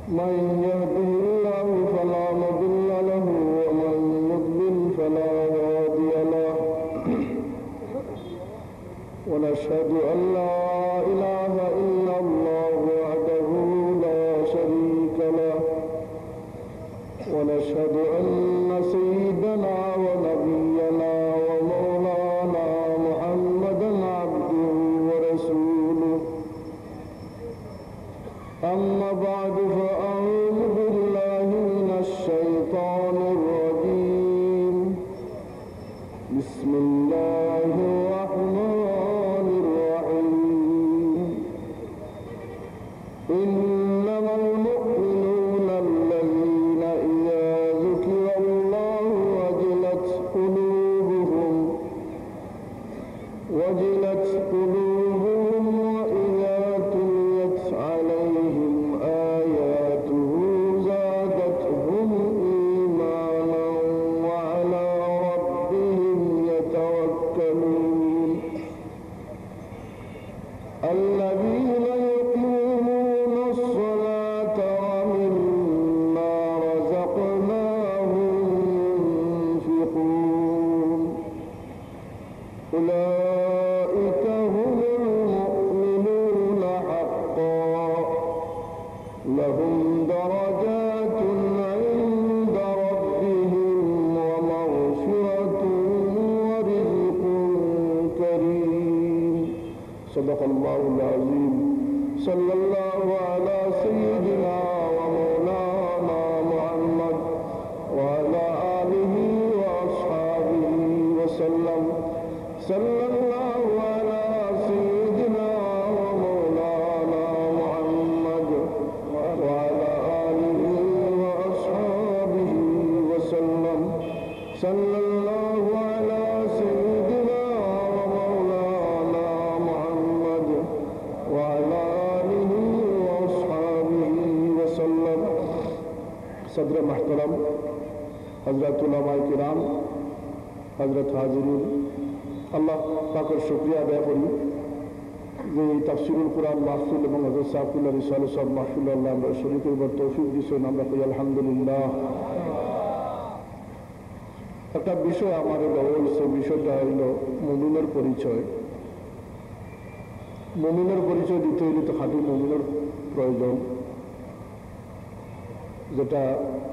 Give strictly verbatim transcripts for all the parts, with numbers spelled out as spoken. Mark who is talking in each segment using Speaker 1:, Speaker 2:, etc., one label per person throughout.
Speaker 1: من يهده الله فلا مضل له ومن يضلل فلا هادي له ونشهد أن لا إله إلا الله وحده لا شريك له ونشهد أن سيدنا ونبينا ومولانا محمدا عبده ورسوله أما بعد فأعوذ بالله من الشيطان الرجيم بسم الله الرحمن الرحيم إنما المؤمنون الذين إذا ذكر الله وجلت قلوبهم وجلت قلوبهم وإذا تليت عليهم آياته زادتهم إيمانا وعلى ربهم يتوكلون الذين يقيمون الصلاة ومما رزقناهم ينفقون أولئك هم المؤمنون حقا لهم درجات عند ربهم ومغفرة ورزق كريم صدق الله العظيم صلى الله على سيدنا ومولانا محمد وعلى آله وأصحابه وسلم صلى الله على سيدنا ومولانا محمد وعلى آله وأصحابه وسلم صلى الله على سيدنا ومولانا محمد وعلى آله وأصحابه وسلم صدر محترم حضرت علماء کرام حضرت حاضرین আল্লাহ পাকের শুকরিয়া আদায় করি যে এই তাফসিরুল কোরআন মাহফিল এবং হযরত সাফুল্লাহ রিসাল সব মাহফিল আল্লাহ আমরা শরীক করবার তৌফিক দিয়েছেন আমরা কই আলহামদুলিল্লাহ। একটা বিষয় আমার হচ্ছে বিষয়টা হইল মুমিনের পরিচয়। মুমিনের পরিচয় দিতে হইলে তো খাঁটি মুমিনের প্রয়োজন, যেটা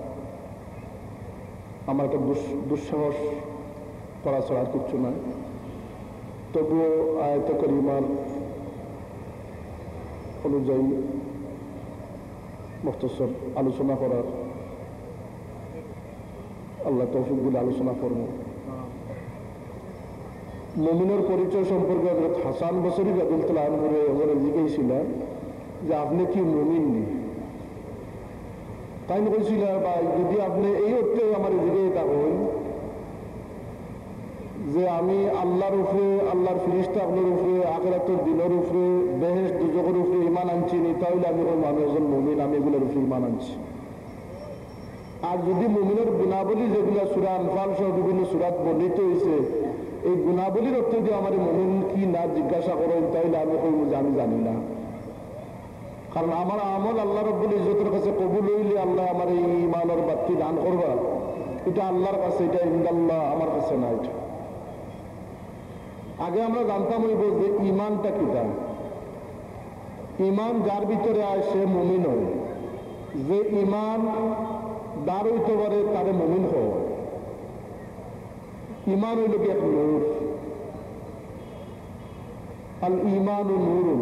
Speaker 1: আমার একটা দুঃসাহস করা ছাড়া আর কিচ্ছু নয়। তবুও আয়াতে কারিমার অনুযায়ী মুখতাসর আলোচনা করার আল্লাহ তৌফিক দিলে আলোচনা করব। মুমিনের পরিচয় সম্পর্কে হযরত হাসান বসরি রাদিয়াল্লাহু আনহু ওরে জিজ্ঞাসিলেন যে আপনি কি মুমিন নি? তাই বলছিল ভাই যদি আপনি এই অর্থে আমার জিজ্ঞাসা থাকেন যে আমি আল্লাহর উপরে, আল্লাহর ফিরিস্তা আপনার উপরে, আখিরাতের দিনের উপরে, বেহেশত দুজকের উপরে ঈমান আনছি নি, তাহলে আমি ওই মানুষ একজন মুমিন, আমি এগুলোর উপরে ঈমান আনছি। আর যদি মুমিনের গুণাবলী যেগুলো সূরা আনফাল সহ বিভিন্ন সূরাত বর্ণিত হয়েছে, এই গুণাবলীর অর্থ যদি আমার মুমিন কি না জিজ্ঞাসা করেন, তাহলে আমি কইব যে আমি জানি না। কারণ আমার আমল আল্লাহ রাব্বুল ইজ্জতের কাছে কবুল হইলে আল্লাহ আমার এই ঈমানের বাতি দান করবা, এটা আল্লাহর কাছে, এটা ইনদাল্লাহ, আমার কাছে না। এটা আগে আমরা জানতাম হইব যে ইমানটা কিটা। ইমান যার ভিতরে আয় সে মুমিন হয়। যে ইমান দার হইতে পারে তারে মুমিন হয়। ইমান হইল কি এক নূর, আল ঈমানু নূরুন।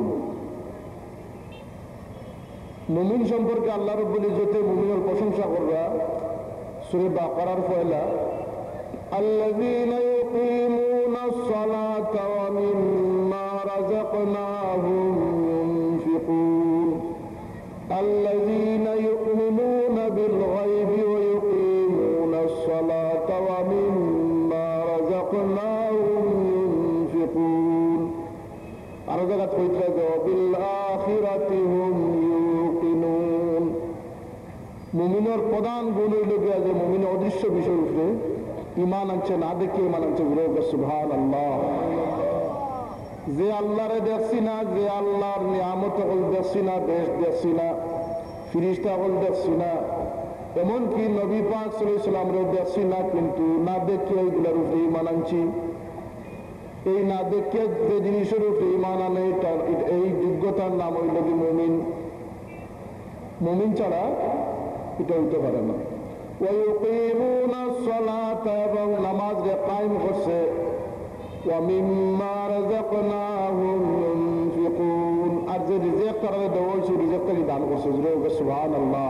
Speaker 1: মুমিন সম্পর্কে আল্লাহ রাব্বুল ইজ্জতে মুমিনের প্রশংসা করবা সূরা বাকারার পয়লা আল্লাযীনা ইউকিমুনা আস-সালাতা ওয়া মিম্মা রাযাকনাহুম ইউনফিকুন আল্লাযীনা ইউমিনুনা বিল গায়বি ওয়া ইউকিমুনা আস-সালাতা ওয়া মিম্মা রাযাকনাহুম ইউনফিকুন। আর জায়গা কইতে যাও বিল আখিরাতি হুম ইউকিনুন। মুমিনের প্রধান গুণ হইল গিয়া যে মুমিন অদৃশ্য বিষয়ের উপরে ঈমান আনছে, না দেখে ঈমান আনছে। সুবহানাল্লাহ। যে আল্লাহরে দেখছি না, যে আল্লাহর নিয়ামত দেখছি না, দেশ দেখছি না, ফিরিস্তা হল দেখছি না, এমনকি নবী পাক সাল্লাল্লাহু আলাইহি ওয়াসাল্লামও দেখছি না, কিন্তু না দেখে এইগুলোর উপরে ঈমান আনছি। এই না দেখে যে জিনিসের উপরে ঈমান আনে এই যোগ্যতার নাম হইল কি মুমিন। মুমিন ছাড়া এটা হইতে পারে না। ওয়ায়ুকিমুনা সলাতা, এবং নামাজকে কায়েম করছে। ওয়া মিম্মা রাযাকনাহুম ইউনফিকুন, আর যে রিজিক তারা দেওয়া হয়েছে রিজিকটাকে দান করছে। সুবহানাল্লাহ।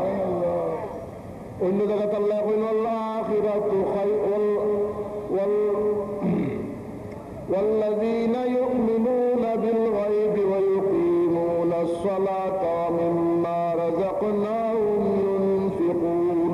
Speaker 1: অন্য জায়গাতে আল্লাহ কইল আখিরাতু খায়রুল ওয়াল والذين يؤمنون بالغيب ويقيمون الصلاة ومما رزقناهم ينفقون।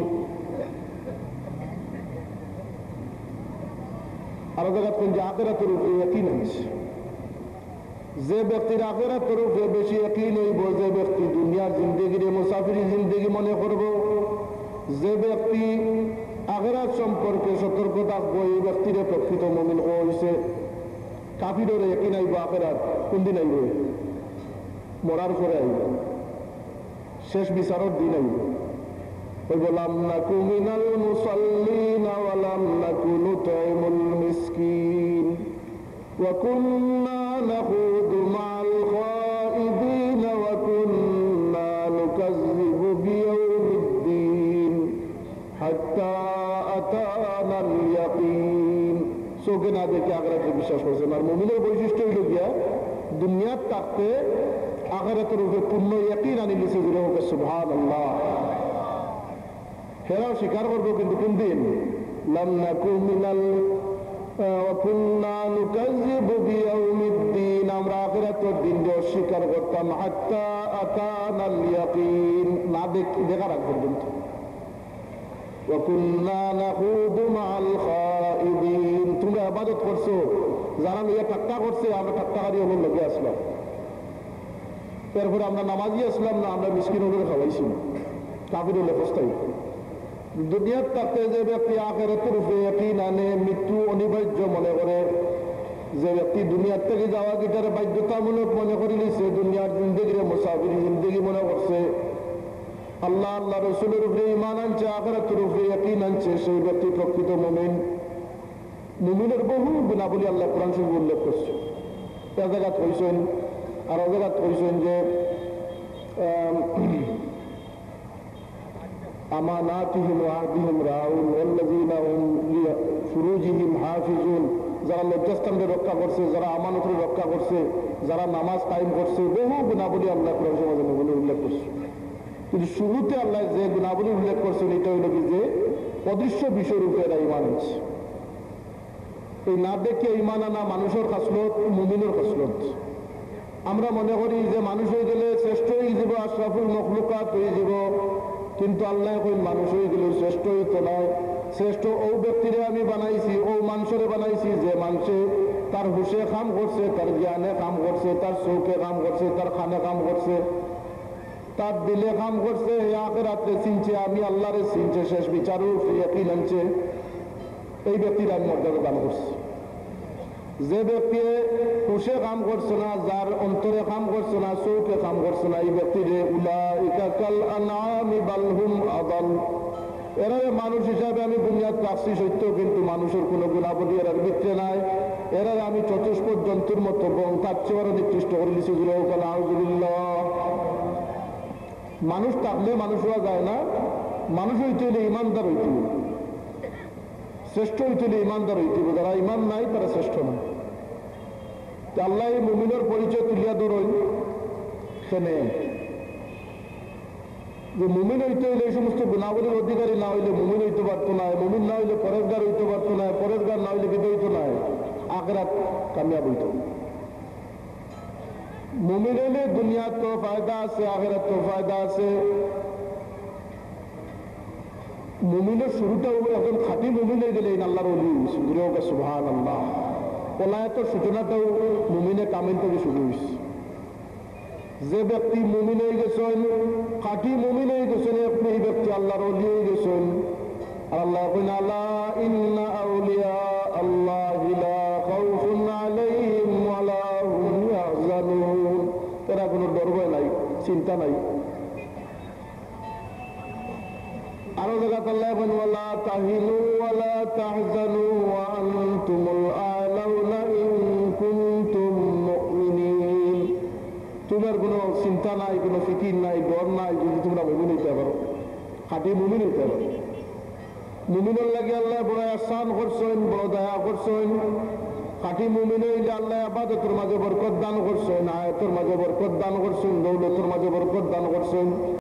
Speaker 1: আর জায়গা কোন যে আখিরাতের উপরে ইয়াকিন আছে, যে ব্যক্তির আখিরাতের উপরে বেশি ইয়াকিন হইব, যে ব্যক্তি দুনিয়ার জিন্দেগির মুসাফিরি জিন্দেগি মনে করব, যে ব্যক্তি আখিরাত সম্পর্কে সতর্ক থাকবো, এই ব্যক্তির প্রকৃত মুমিন হইছে। কাফিরের ইয়াকিন আইব আখিরাত কোন দিন আইব? মরার পরে আইব, শেষ বিচারের দিন আইব। হইব লাম নাকু মিনাল মুসাল্লিনা ওয়া লাম নাকু নুতঈমুল মিসকিন ওয়া কুন্না নাখুদু মা'আল খাইদিন ওয়া কুন্না নুকাযযিবু বিয়াউমিদ্দিন হাত্তা আতানাল ইয়াকিন। চোখে না দেখে আখিরাতে বিশ্বাস করছেন। আর মুমিনের বৈশিষ্ট্য হইল গিয়া দুনিয়ার থাকতে আখিরাতের উপরে পূর্ণ ইয়াকিন আনি লিছে। সুবহানাল্লাহ। হেরাও স্বীকার করবো, কিন্তু কোন দিন? লাম নাকু মিনাল ওয়া কুন্না নুকাযযিবু বিয়াউমিদ্দিন, আমরা আখিরাতের দিনকে অস্বীকার করতাম। হাত্তা আতানাল ইয়াকিন, না দেখার আগ পর্যন্ত। ওয়া কুন্না নাখুদু মা'আল খাইদিন, তোমরা ইবাদত করছো, যারা লইয়া ঠাট্টা করছে আমরা ঠাট্টাকারী হল লগে আসলাম। এরপরে আমরা নামাজি আসলাম না, আমরা মিসকিন হলে খাওয়াইছি না। কাফির হলে পস্তাই। দুনিয়ার থাকতে যে ব্যক্তি আখিরাতের উপরে ইয়াকিন আনে, মৃত্যু অনিবার্য মনে করে, যে ব্যক্তি দুনিয়ার থেকে যাওয়া গিটারে বাধ্যতামূলক মনে করে নিছে, দুনিয়ার জিন্দেগির মুসাফির জিন্দেগি মনে করছে, আল্লাহ আল্লাহ রসুলের উপরে ঈমান আনছে, আখিরাতের উপরে ইয়াকিন আনছে, সেই ব্যক্তি প্রকৃত মুমিন। মুমিনের বহু গুণাবলী আল্লাহ কোরআন শরীফে উল্লেখ করছে। এ জায়গাত কইছেন, আর ও জায়গাত কইছেন যে আমানাতিহিম ওয়া আহদিহিম রাউন ওয়াল্লাযীনা হুম লিফুরুজিহিম হাফিজুন, যারা লজ্জাস্থানকে রক্ষা করছে, যারা আমানতের রক্ষা করছে, যারা নামাজ কায়েম করছে, বহু গুণাবলী আল্লাহ কোরআন শরীফে উল্লেখ করছে। কিন্তু শুরুতে আল্লাহ যে গুণাবলী উল্লেখ করছেন এটা হইল কি, যে অদৃশ্য বিষয়ের উপরে এরা ঈমান আনছে। এই না দেখে ঈমান আনা মানুষের খাসলত, মুমিনের খাসলত। আমরা মনে করি যে মানুষ হয়ে গেলে শ্রেষ্ঠ হয়ে যাব, আশরাফুল মখলুকাত হয়ে যাব, কিন্তু আল্লাহ কই মানুষ হয়ে গেলে শ্রেষ্ঠ হইতো না। শ্রেষ্ঠ ও ব্যক্তিরে আমি বানাইছি, ও মানুষরে বানাইছি যে মানুষে তার হুশে কাম করছে, তার জ্ঞানে কাম করছে, তার চৌকে কাম করছে, তার খানে কাম করছে, তার দিলে কাম করছে, আখিরাতে চিনছে, আমি আল্লাহরে চিনছে, শেষ বিচারও ইয়াকিন আনছে, এই ব্যক্তির আমি মর্যাদা দান করছি। যে ব্যক্তি হুশে কাম করছে না, যার অন্তরে কাম করছে না, চৌকে কাম করছে না, এই ব্যক্তিরে উলাইকা কাল আনআমি বাল হুম আদাল, এরা মানুষ হিসাবে আমি বুনিয়াদ রাখছি সত্য, কিন্তু মানুষের কোনো গুণাবলী এরার ভিতরে নাই। এরা আমি চতুষ্পদ জন্তুর মতো বং তার চেয়ে নির্দিষ্ট করে দিচ্ছি। মানুষ থাকলে মানুষ হওয়া যায় না, মানুষ হইতে হলে ইমানদার হইতে হবে, শ্রেষ্ঠ হইতে হলে ইমানদার হইতে হবে। যারা ইমান নাই তারা শ্রেষ্ঠ না। আল্লাহ মুমিনের পরিচয় তুলিয়া ধরুন, সেনে যে মুমিন হইতে হইলে এই সমস্ত গুণাবলীর অধিকারী না হইলে মুমিন হইতে পারতো না, মুমিন না হইলে পরেশগার হইতে পারতো না, পরেশগার না হইলে বিদ হইতো না, আখিরাত কামিয়াব হইত। মুমিন হইলে দুনিয়ার তো ফায়দা আছে, আখিরাত তো ফায়দা আছে। মুমিনের শুরুটাও এখন খাঁটি মুমিন হয়ে গেলে আল্লাহর ওলি সুন্দর সুবহানাল্লাহ। পলায়তের সূচনাটাও মুমিনে কামিল থেকে শুরু হয়েছে। যে ব্যক্তি মুমিন হয়ে গেছেন, খাঁটি মুমিন হয়ে গেছেন, আপনি এই ব্যক্তি আল্লাহর ওলি হয়ে গেছেন। আর আল্লাহ কইনা আলা ইন্না আউলিয়া আল্লাহি লা খাউফুন আলাইহিম ওয়া লা হুম ইয়াহজানুন, এরা কোনো ডর ভয় নাই, চিন্তা নাই। আরো জায়গাতে আল্লাহ বলেন ওয়ালা তাহিনু ওয়ালা তাহজানু ওয়া আনতুমুল আ'লাউনা ইন কুনতুম মুমিনিন। তোমার কোনো চিন্তা নাই, কোনো ফিকির নাই, ডর নাই, যদি তোমরা মুমিন হইতে পারো, খাঁটি মুমিন হইতে পারো। মুমিনের লাগে আল্লাহ বড় আহসান করছেন, বড় দয়া করছেন। খাঁটি মুমিন হইলে আল্লাহ ইবাদতের মাঝে বরকত দান করছেন, আয়াতের মাঝে বরকত দান করছেন, দৌলতের মাঝে বরকত দান করছেন।